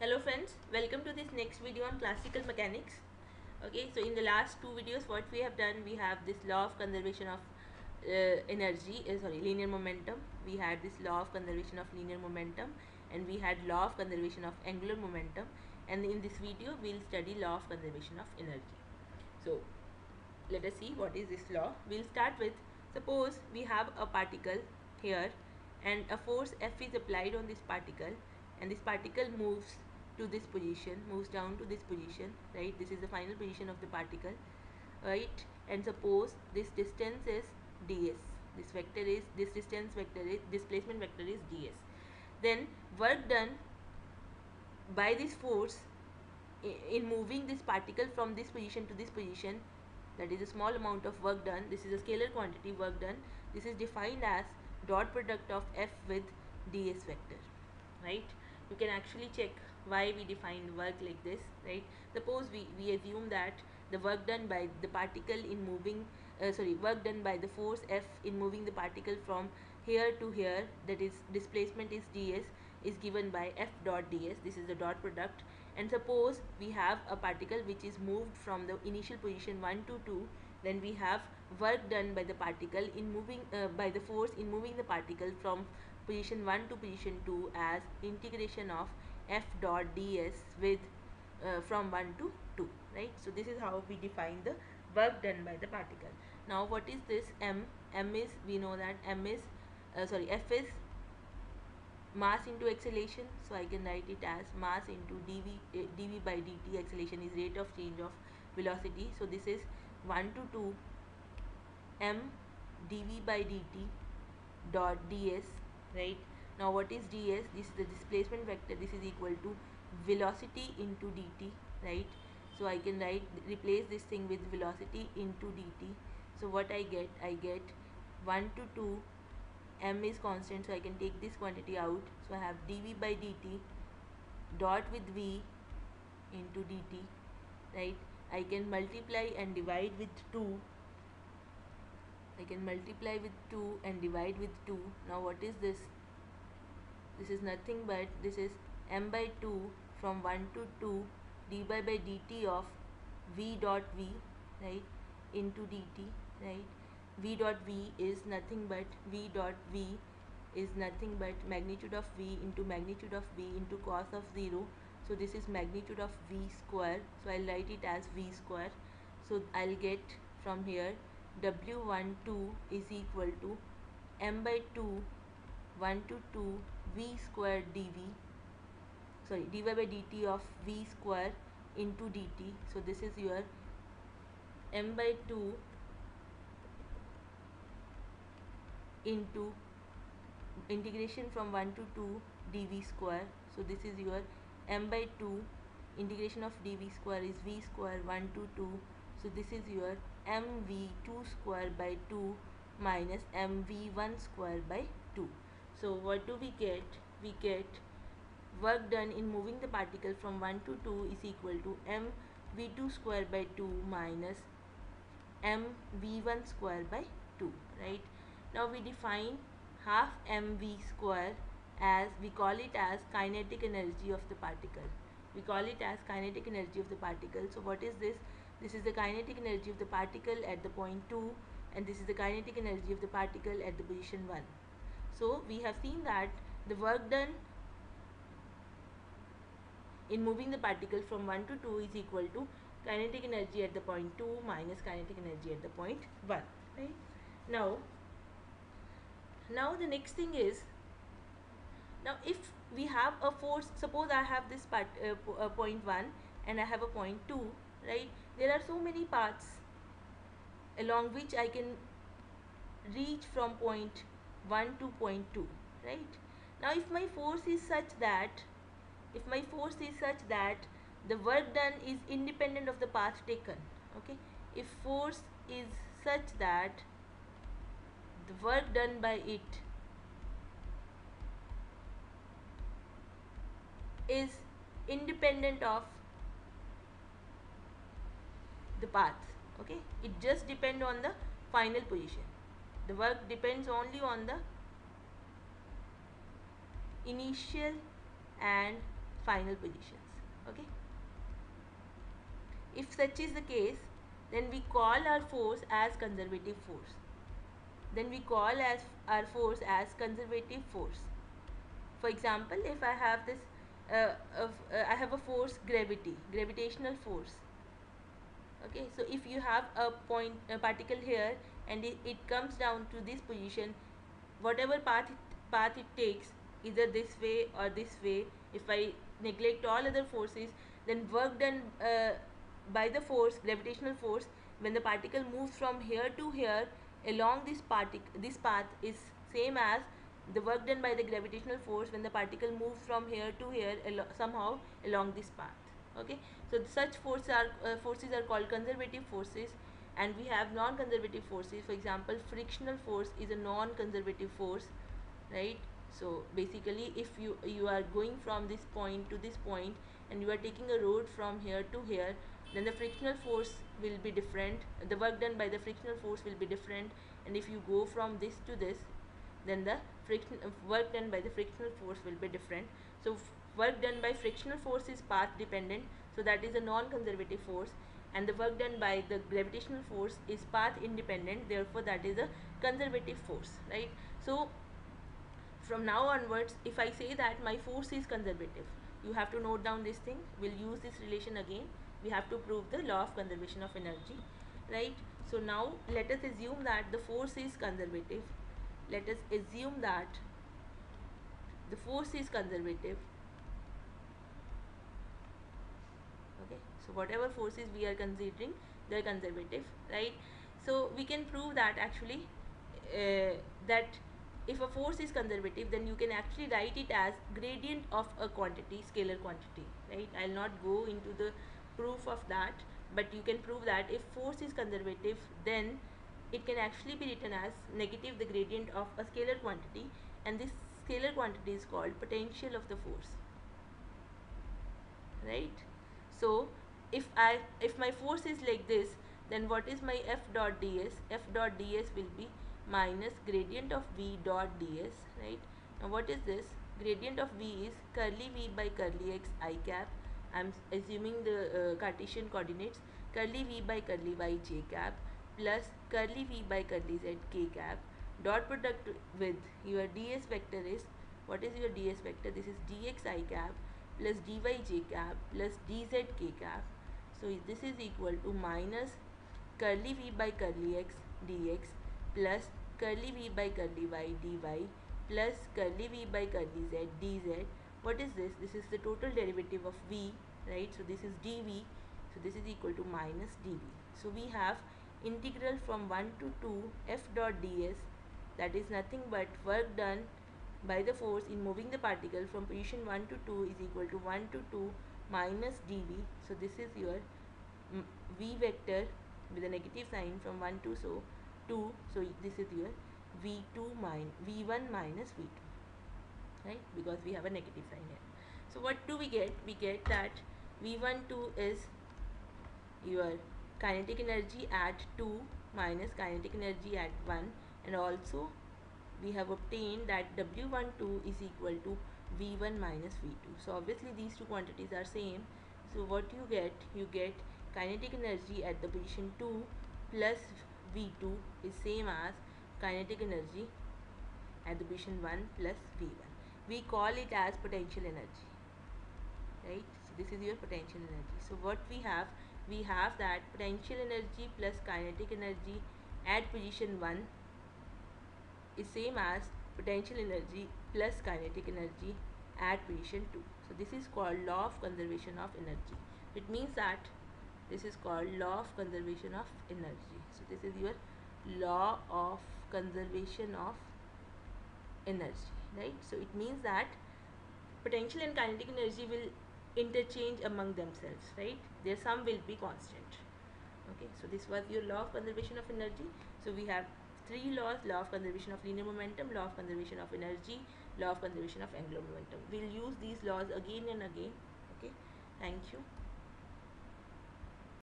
Hello friends, welcome to this next video on classical mechanics. Okay, so in the last two videos what we have done, we have this law of conservation of linear momentum. We had this law of conservation of linear momentum, and we had law of conservation of angular momentum, and in this video we'll study law of conservation of energy. So let us see what is this law. We'll start with, suppose we have a particle here and a force F is applied on this particle, and this particle moves to this position, moves down to this position, right? This is the final position of the particle, right? And suppose this distance is ds, this distance vector is, displacement vector is ds. Then work done by this force in moving this particle from this position to this position, that is a small amount of work done. This is a scalar quantity, work done. This is defined as dot product of F with ds vector, right? You can actually check why we define work like this, right? Suppose we assume that the work done by the particle in moving work done by the force F in moving the particle from here to here, that is displacement is ds, is given by F dot ds. This is the dot product. And suppose we have a particle which is moved from the initial position 1 to 2, then we have work done by the particle in moving by the force in moving the particle from position 1 to position 2 as integration of F dot ds with from 1 to 2, right? So this is how we define the work done by the particle. Now what is this m? M is, we know that m is F is mass into acceleration, so I can write it as mass into dv by dt. Acceleration is rate of change of velocity, so this is 1 to 2 m dv by dt dot ds, right? Now what is ds? This is the displacement vector. This is equal to velocity into dt, right? So I can replace this thing with velocity into dt. So what I get 1 to 2, m is constant, so I can take this quantity out. So I have dv by dt dot with v into dt, right? I can multiply and divide with 2. I can multiply with 2 and divide with 2. Now what is this? This is nothing but this is m by 2 from 1 to 2 dy by dt of v dot v, right, into dt, right? V dot v is nothing but magnitude of v into magnitude of v into cos of 0. So this is magnitude of v square, so I'll write it as v square. So I'll get from here W12 is equal to m by 2 1 to 2 v square dy by dt of v square into dt. So this is your m by 2 into integration from 1 to 2 dv square. So this is your m by 2 integration of dv square is v square 1 to 2. So this is your mv2 square by 2 minus mv1 square by 2. So what do we get? We get work done in moving the particle from 1 to 2 is equal to mv2 square by 2 minus mv1 square by 2, right? Now we define half mv square as, we call it as kinetic energy of the particle. We call it as kinetic energy of the particle. So what is this? This is the kinetic energy of the particle at the point 2, and this is the kinetic energy of the particle at the position 1. So we have seen that the work done in moving the particle from 1 to 2 is equal to kinetic energy at the point 2 minus kinetic energy at the point 1, right? Now the next thing is, now if we have a force, suppose I have this point 1 and I have a point 2, right? There are so many paths along which I can reach from point 1 to point 2, right? Now if my force is such that the work done is independent of the path taken, okay? If force is such that the work done by it is independent of the path, okay? It just depends on the final position. The work depends only on the initial and final positions. Okay, if such is the case, then we call our force as conservative force. Then we call as our force as conservative force. For example, if I have this I have a force, gravitational force. Okay, so if you have a particle here, and it comes down to this position, whatever path it takes, either this way or this way, if I neglect all other forces, then work done by the force, gravitational force, when the particle moves from here to here along this path is same as the work done by the gravitational force when the particle moves from here to here somehow along this path. Okay, so such forces are called conservative forces. And we have non-conservative forces. For example, frictional force is a non-conservative force, right? So basically, if you are going from this point to this point, and you are taking a road from here to here, then the frictional force will be different, the work done by the frictional force will be different. And if you go from this to this, then the work done by the frictional force will be different. So work done by frictional force is path dependent, so that is a non-conservative force. And the work done by the gravitational force is path independent, therefore that is a conservative force, right? So from now onwards, if I say that my force is conservative, you have to note down this thing. We'll use this relation again. We have to prove the law of conservation of energy, right? So now let us assume that the force is conservative. Let us assume that the force is conservative. Okay, so whatever forces we are considering, they are conservative, right? So we can prove that actually that if a force is conservative, then you can actually write it as gradient of a quantity, scalar quantity, right? I'll not go into the proof of that, but you can prove that if force is conservative, then it can actually be written as negative the gradient of a scalar quantity, and this scalar quantity is called potential of the force, right? So if my force is like this, then what is my F dot ds? F dot ds will be minus gradient of V dot ds, right? Now what is this? Gradient of V is curly V by curly x I cap. I'm assuming the Cartesian coordinates. Curly V by curly y j cap plus curly V by curly z k cap. Dot product with your ds vector is, what is your ds vector? This is dx I cap plus dy j cap plus dz k cap. So this is equal to minus curly V by curly x dx plus curly V by curly y dy plus curly V by curly z dz. What is this? This is the total derivative of V, right? So this is dV. So this is equal to minus dV. So we have integral from 1 to 2 F dot ds, that is nothing but work done by the force in moving the particle from position 1 to 2 is equal to 1 to 2 minus dV. So this is your V vector with a negative sign from 1 to 2. So this is your V1 minus V2, right? Because we have a negative sign here. So what do we get? We get that V12 is your kinetic energy at 2 minus kinetic energy at 1, and also we have obtained that W12 is equal to V1 minus V2. So obviously these two quantities are same. So what you get kinetic energy at the position 2 plus V2 is same as kinetic energy at the position 1 plus V1. We call it as potential energy, right? So this is your potential energy. So what we have that potential energy plus kinetic energy at position 1 is same as potential energy plus kinetic energy at position 2. So this is called law of conservation of energy. It means that this is called law of conservation of energy. So this is your law of conservation of energy, right? So it means that potential and kinetic energy will interchange among themselves, right? Their sum will be constant. Okay, so this was your law of conservation of energy. So we have three laws: law of conservation of linear momentum, law of conservation of energy, law of conservation of angular momentum. We'll use these laws again and again. Okay, thank you.